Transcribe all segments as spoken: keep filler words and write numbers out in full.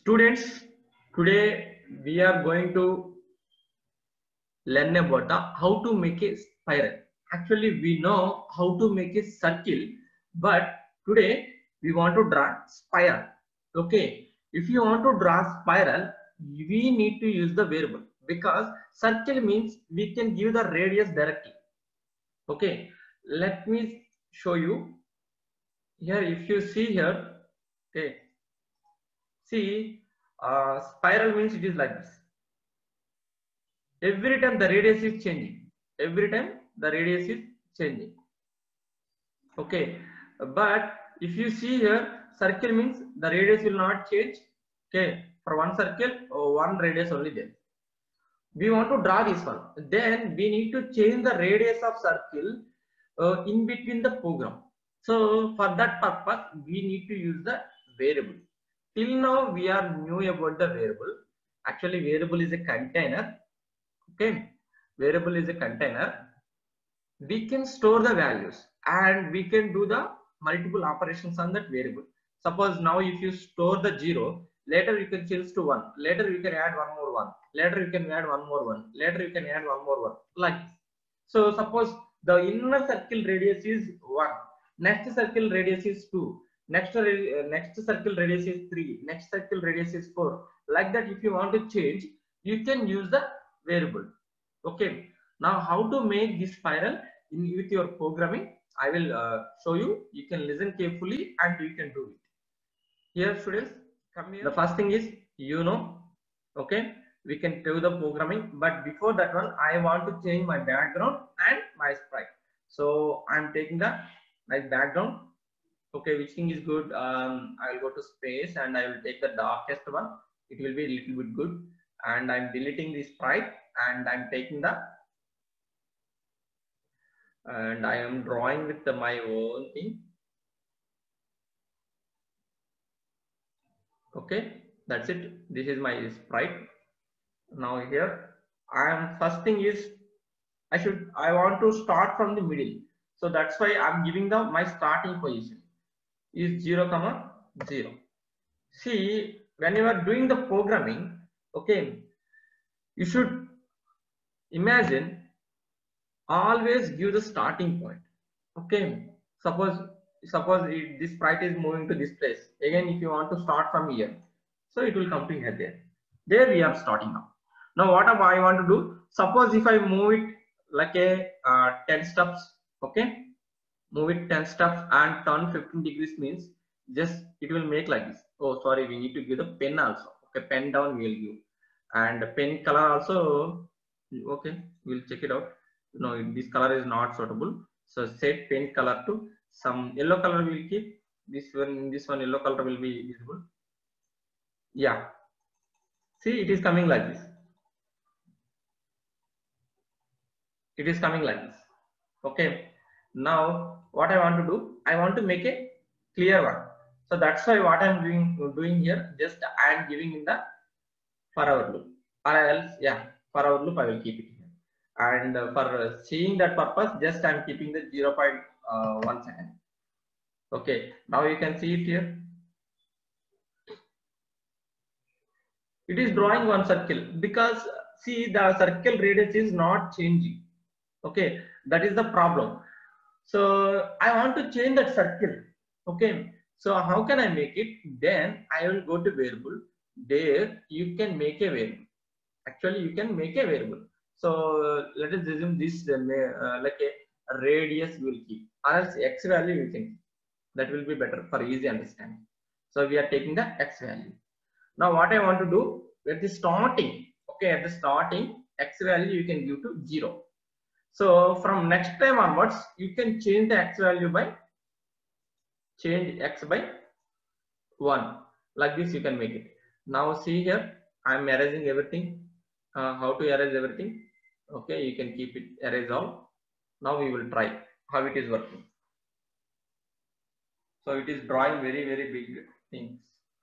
Students, today we are going to learn about the how to make a spiral. Actually, we know how to make a circle, but today we want to draw spiral. Okay, if you want to draw spiral, we need to use the variable, because circle means we can give the radius directly. Okay, let me show you here. If you see here, okay, see, uh, spiral means it is like this. Every time the radius is changing. Every time the radius is changing. Okay, but if you see here, circle means the radius will not change. Okay, for one circle, oh, one radius only there. We want to draw this one. Then we need to change the radius of circle uh, in between the program. So for that purpose, we need to use the variable. Till now we are new about the variable. Actually, variable is a container. Okay, variable is a container. We can store the values and we can do the multiple operations on that variable. Suppose now if you store the zero, later you can change to one, later you can add one more one, later you can add one more one, later you can add one more one, like this. So suppose the inner circle radius is one, next circle radius is two, next uh, next circle radius is three, next circle radius is four. Like that, if you want to change, you can use the variable. Okay, now how to make this spiral in with your programming, I will uh, show you. You can listen carefully and you can do it. Here, students, come here. The first thing is, you know, okay, we can do the programming, but before that one, I want to change my background and my sprite. So I'm taking the my background. Okay, which thing is good? Um, I will go to space and I will take the darkest one. It will be a little bit good. And I'm deleting the sprite and I'm taking the and I am drawing with the, my own thing. Okay, that's it. This is my sprite. Now here I am, first thing is I should I want to start from the middle. So that's why I'm giving the my starting position is zero comma zero. See, when you are doing the programming, okay, you should imagine always give the starting point. Okay, suppose suppose it, this sprite is moving to this place. Again, if you want to start from here, so it will come to here. There there we are starting now. Now what I want to do, suppose if I move it like a uh, ten steps, okay, move it ten steps and turn fifteen degrees, means just it will make like this. Oh sorry, we need to give the pen also. Okay, pen down we will give, and pen color also. Okay, we'll check it out. No, this color is not suitable, so set pen color to some yellow color. Will keep this one, this one yellow color will be visible. Yeah, see, it is coming like this. It is coming like this. Okay, now what I want to do, I want to make a clear one. So that's why what I'm doing doing here, just I am giving in the for our loop, or else yeah, for our loop I will keep it here. And uh, for seeing that purpose, just I'm keeping the zero point one second. Okay, now you can see it here. It is drawing one circle, because see, the circle radius is not changing. Okay, that is the problem. So I want to change that circle. Okay, so how can I make it? Then I will go to variable. There you can make a variable. Actually, you can make a variable. So uh, let us assume this uh, like a radius will keep, or else x value we can keep. That will be better for easy understanding. So we are taking the x value. Now what I want to do, at the starting, okay, at the starting x value you can give to zero. So from next time onwards, you can change the x value by change x by one. Like this you can make it. Now see here, I am erasing everything. Uh, how to erase everything? Okay, you can keep it, erase all. Now we will try how it is working. So it is drawing very very big things.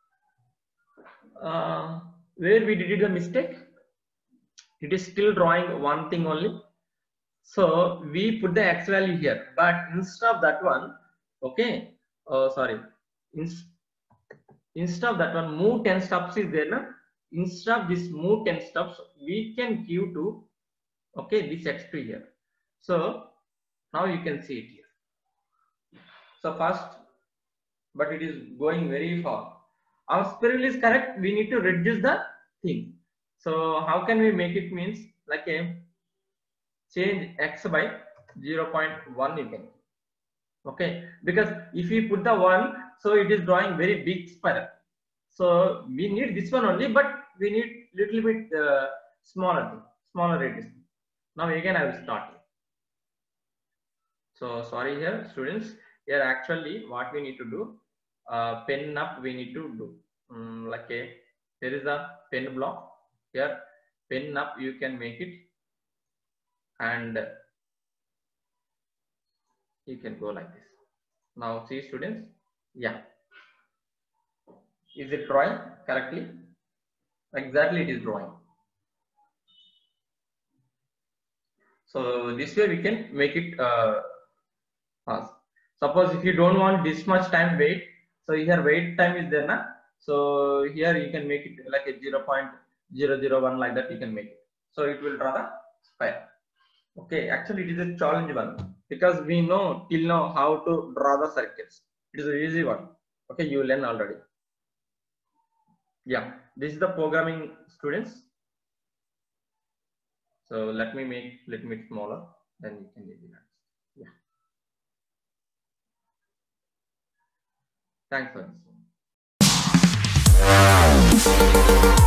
Uh, where we did the mistake, it is still drawing one thing only. So we put the x value here, but instead of that one, okay, oh sorry, In instead of that one move ten steps is there, na? Instead of this move ten steps, we can give to, okay, this x two here. So now you can see it here. So first, but it is going very far. Our spiral is correct. We need to reduce the thing. So how can we make it? Means like a change x by zero point one you can. Okay, because if we put the one, so it is drawing very big spiral. So we need this one only, but we need little bit uh, smaller thing, smaller radius. Now again I will start. So sorry here, students. Here actually what we need to do, uh, pen up we need to do. Um, like a there is a pen block here. Pen up you can make it, and you can go like this. Now see students, yeah. Is it drawing correctly? Exactly, it is drawing. So this way we can make it uh, fast. Suppose if you don't want this much time wait, so here wait time is there, na? So here you can make it like a zero point zero zero one like that you can make it. So it will draw the spiral. Okay, actually it is a challenge one because we know till now how to draw the circles. It is an easy one. Okay, you learn already. Yeah, this is the programming, students. So let me make little bit smaller, then you can do that. Yeah. Thanks for this.